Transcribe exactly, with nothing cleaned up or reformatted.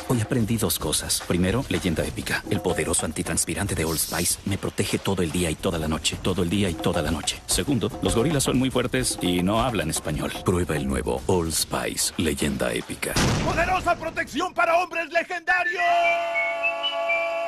Hoy aprendí dos cosas. Primero, leyenda épica. El poderoso antitranspirante de Old Spice me protege todo el día y toda la noche. Todo el día y toda la noche. Segundo, los gorilas son muy fuertes y no hablan español. Prueba el nuevo Old Spice, leyenda épica. ¡Poderosa protección para hombres legendarios!